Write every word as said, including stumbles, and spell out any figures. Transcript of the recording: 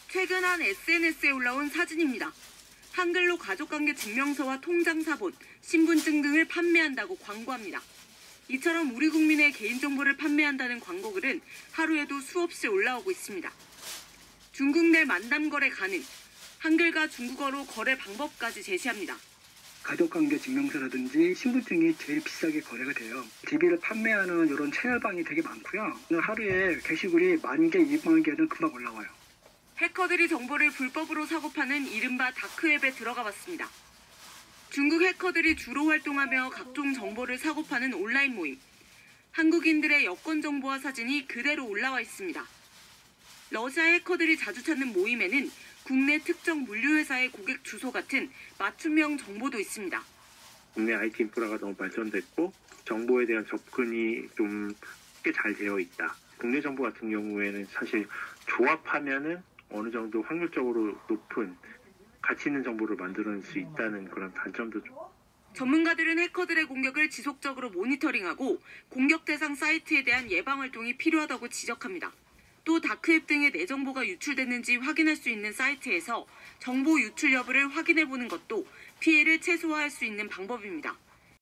최근 한 에스엔에스에 올라온 사진입니다. 한글로 가족관계 증명서와 통장사본, 신분증 등을 판매한다고 광고합니다. 이처럼 우리 국민의 개인정보를 판매한다는 광고글은 하루에도 수없이 올라오고 있습니다. 중국 내 만담거래 가능, 한글과 중국어로 거래 방법까지 제시합니다. 가족관계 증명서라든지 신분증이 제일 비싸게 거래가 돼요. 디비를 판매하는 이런 채널방이 되게 많고요. 하루에 게시글이 만 개, 이만 개는 금방 올라와요. 해커들이 정보를 불법으로 사고 파는 이른바 다크웹에 들어가 봤습니다. 중국 해커들이 주로 활동하며 각종 정보를 사고 파는 온라인 모임. 한국인들의 여권 정보와 사진이 그대로 올라와 있습니다. 러시아 해커들이 자주 찾는 모임에는 국내 특정 물류회사의 고객 주소 같은 맞춤형 정보도 있습니다. 국내 아이티 인프라가 너무 발전됐고 정보에 대한 접근이 좀 꽤 잘 되어 있다. 국내 정보 같은 경우에는 사실 조합하면은 어느 정도 확률적으로 높은 가치 있는 정보를 만들어낼 수 있다는 그런 단점도 좀. 전문가들은 해커들의 공격을 지속적으로 모니터링하고 공격 대상 사이트에 대한 예방 활동이 필요하다고 지적합니다. 또 다크웹 등의 내 정보가 유출됐는지 확인할 수 있는 사이트에서 정보 유출 여부를 확인해보는 것도 피해를 최소화할 수 있는 방법입니다.